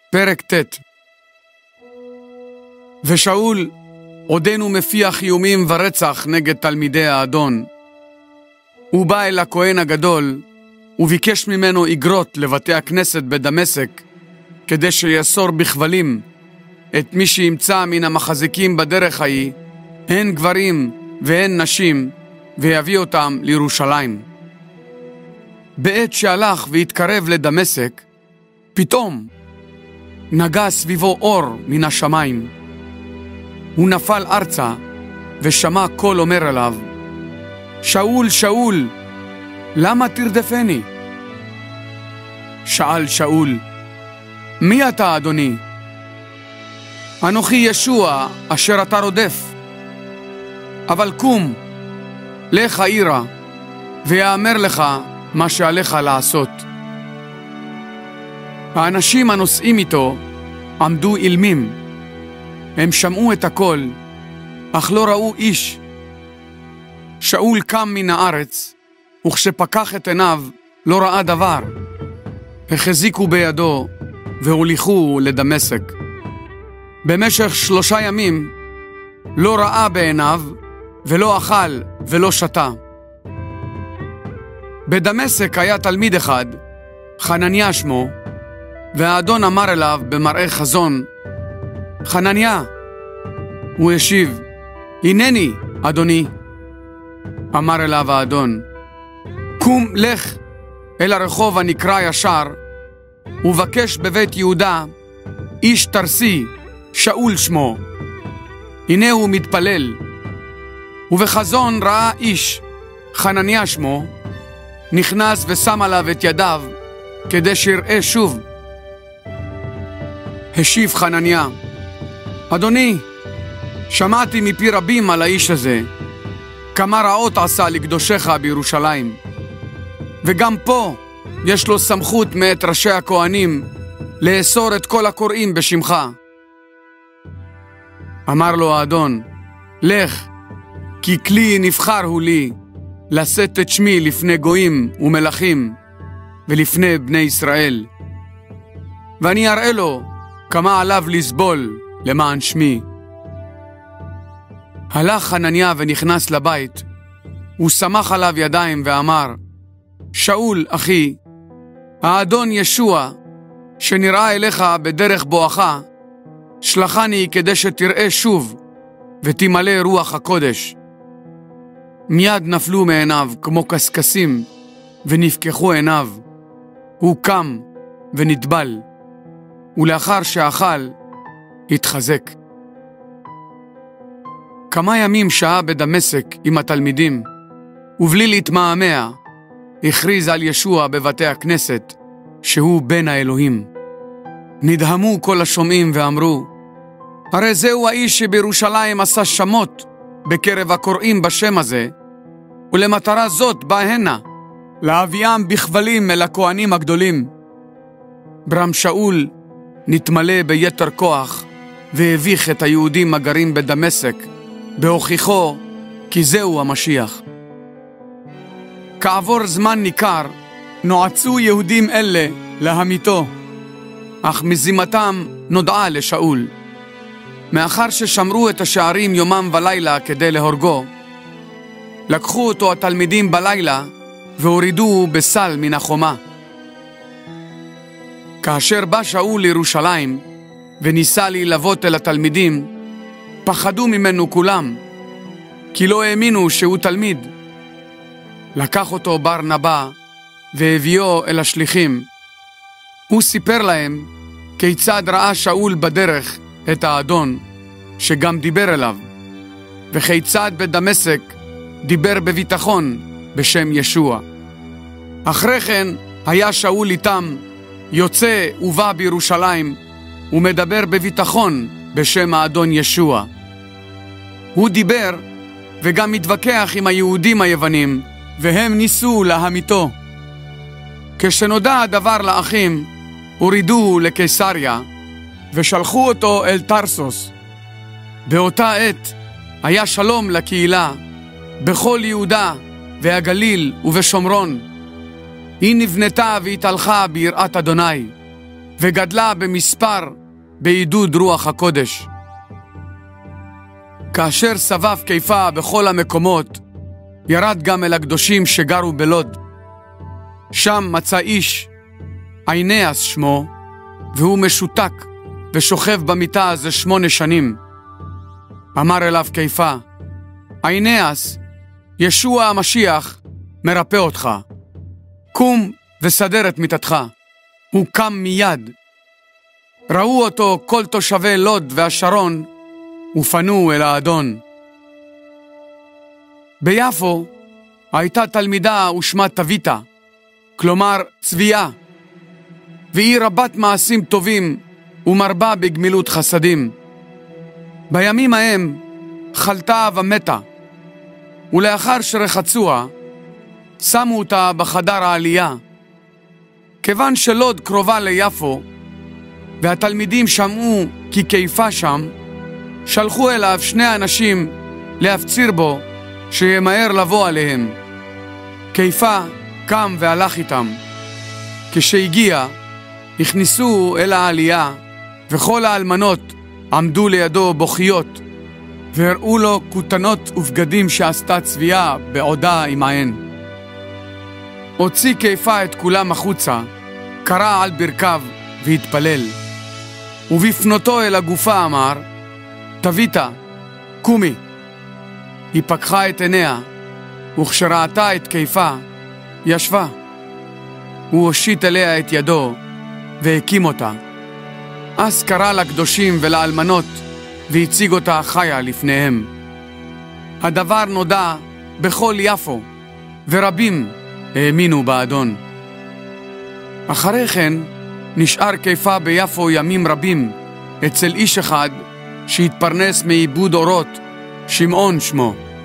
פרק ט'. ושאול עודנו מפיח איומים ורצח נגד תלמידי האדון. הוא בא אל הכהן הגדול וביקש ממנו אגרות לבתי הכנסת בדמשק, כדי שיאסור בכבלים את מי שימצא מן המחזיקים בדרך ההיא, הן גברים והן נשים, ויביא אותם לירושלים. בעת שהלך והתקרב לדמשק, פתאום נגע סביבו אור מן השמיים. הוא נפל ארצה ושמע קול אומר אליו, שאול, שאול, למה תרדפני? שאל שאול, מי אתה, אדוני? אנוכי ישוע אשר אתה רודף. אבל קום, לך עירה, ויאמר לך מה שעליך לעשות. האנשים הנוסעים איתו עמדו אילמים. הם שמעו את הקול, אך לא ראו איש. שאול קם מן הארץ, וכשפקח את עיניו לא ראה דבר. החזיקו בידו והוליכו לדמשק. במשך 3 ימים לא ראה בעיניו, ולא אכל ולא שתה. בדמשק היה תלמיד אחד, חנניה שמו, והאדון אמר אליו במראה חזון, חנניה. הוא השיב, הנני, אדוני. אמר אליו האדון, קום לך אל הרחוב הנקרא ישר, ובקש בבית יהודה איש תרסי, שאול שמו. הנה הוא מתפלל. ובחזון ראה איש, חנניה שמו, נכנס ושם עליו את ידיו, כדי שיראה שוב. השיב חנניה, אדוני, שמעתי מפי רבים על האיש הזה, כמה רעות עשה לקדושך בירושלים. וגם פה יש לו סמכות מאת ראשי הכהנים לאסור את כל הקוראים בשמך. אמר לו האדון, לך, כי כלי נבחר הוא לי, לשאת את שמי לפני גויים ומלכים, ולפני בני ישראל. ואני אראה לו כמה עליו לסבול למען שמי. הלך חנניה ונכנס לבית, הוא שמח עליו ידיים ואמר, שאול, אחי, האדון ישוע, שנראה אליך בדרך בואך, שלחני כדי שתראה שוב, ותמלא רוח הקודש. מיד נפלו מעיניו כמו קסקסים, ונפקחו עיניו. הוא קם ונטבל, ולאחר שאכל, התחזק. כמה ימים שהה בדמשק עם התלמידים, ובלי להתמהמה, הכריז על ישוע בבתי הכנסת, שהוא בן האלוהים. נדהמו כל השומעים ואמרו, הרי זהו האיש שבירושלים עשה שמות בקרב הקוראים בשם הזה, ולמטרה זאת בא הנה, להביאם בכבלים אל הכהנים הגדולים. ברם שאול נתמלא ביתר כוח, והביך את היהודים הגרים בדמשק, בהוכיחו כי זהו המשיח. כעבור זמן ניכר, נועצו יהודים אלה להמיתו, אך מזימתם נודעה לשאול. מאחר ששמרו את השערים יומם ולילה כדי להורגו, לקחו אותו התלמידים בלילה והורידוהו בסל מן החומה. כאשר בא שאול לירושלים וניסה להילוות אל התלמידים, פחדו ממנו כולם, כי לא האמינו שהוא תלמיד. לקח אותו ברנבא והביאו אל השליחים. הוא סיפר להם כיצד ראה שאול בדרך את האדון, שגם דיבר אליו, וכיצד בדמשק דיבר בביטחון בשם ישוע. אחרי כן היה שאול איתם, יוצא ובא בירושלים, ומדבר בביטחון בשם האדון ישוע. הוא דיבר וגם מתווכח עם היהודים היוונים, והם ניסו להמיתו. כשנודע הדבר לאחים, הורידוהו לקיסריה, ושלחו אותו אל טרסוס. באותה עת היה שלום לקהילה, בכל יהודה והגליל ובשומרון. היא נבנתה והתהלכה ביראת אדוני. וגדלה במספר בעידוד רוח הקודש. כאשר סבב קיפה בכל המקומות, ירד גם אל הקדושים שגרו בלוד. שם מצא איש, איניאס שמו, והוא משותק ושוכב במיטה הזה 8 שנים. אמר אליו קיפה, איניאס, ישוע המשיח מרפא אותך. קום וסדר את מיטתך. הוא קם מיד. ראו אותו כל תושבי לוד והשרון, ופנו אל האדון. ביפו הייתה תלמידה ושמה תביתה, כלומר צבייה, והיא רבת מעשים טובים ומרבה בגמילות חסדים. בימים ההם חלתה ומתה, ולאחר שרחצוה, שמו אותה בחדר העלייה. כיוון שלוד קרובה ליפו, והתלמידים שמעו כי קיפה שם, שלחו אליו 2 אנשים להפציר בו שימהר לבוא עליהם. קיפה קם והלך איתם. כשהגיע, הכניסו אל העלייה, וכל האלמנות עמדו לידו בוכיות, והראו לו כותנות ובגדים שעשתה צבייה בעודה עמהן. הוציא קיפה את כולם החוצה, קרא על ברכיו והתפלל. ובפנותו אל הגופה אמר, תביתה, קומי. היא פקחה את עיניה, וכשראתה את קיפה, ישבה. הוא הושיט אליה את ידו, והקים אותה. אז קרא לקדושים ולאלמנות, והציג אותה חיה לפניהם. הדבר נודע בכל יפו, ורבים האמינו באדון. אחרי כן נשאר קיפה ביפו ימים רבים, אצל איש אחד שהתפרנס מעיבוד אורות, שמעון שמו.